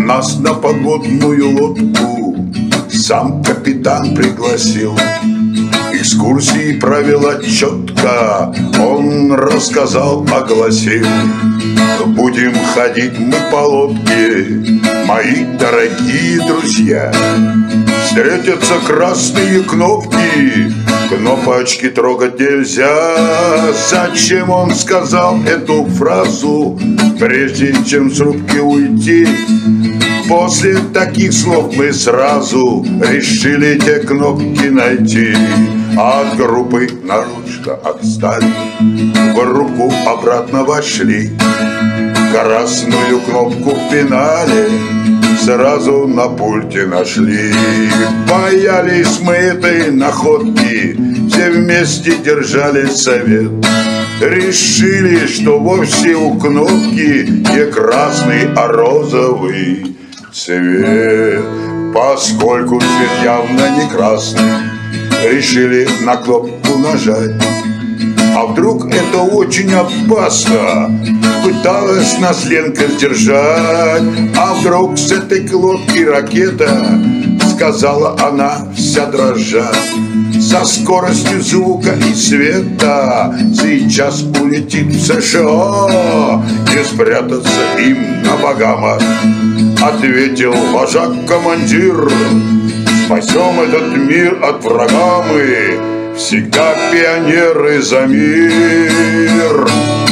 Нас на подводную лодку сам капитан пригласил. Экскурсии правила четко он рассказал, огласил. Будем ходить мы по лодке, мои дорогие друзья. Встретятся красные кнопки, кнопочки трогать нельзя. Зачем он сказал эту фразу, прежде чем с рубки уйти? После таких слов мы сразу решили те кнопки найти. От группы нарочно отстали, в руку обратно вошли. Красную кнопку в пенале сразу на пульте нашли. Боялись мы этой находки, все вместе держали совет. Решили, что вовсе у кнопки не красный, а розовый цвет. Поскольку цвет явно не красный, решили на кнопку нажать. А вдруг это очень опасно? Пыталась нас Ленка сдержать. А вдруг с этой лодки ракета, сказала она, вся дрожа. Со скоростью звука и света сейчас улетит в США. Не спрятаться им на Багамах, ответил вожак-командир. Спасем этот мир от врага мы, всегда пионеры за мир.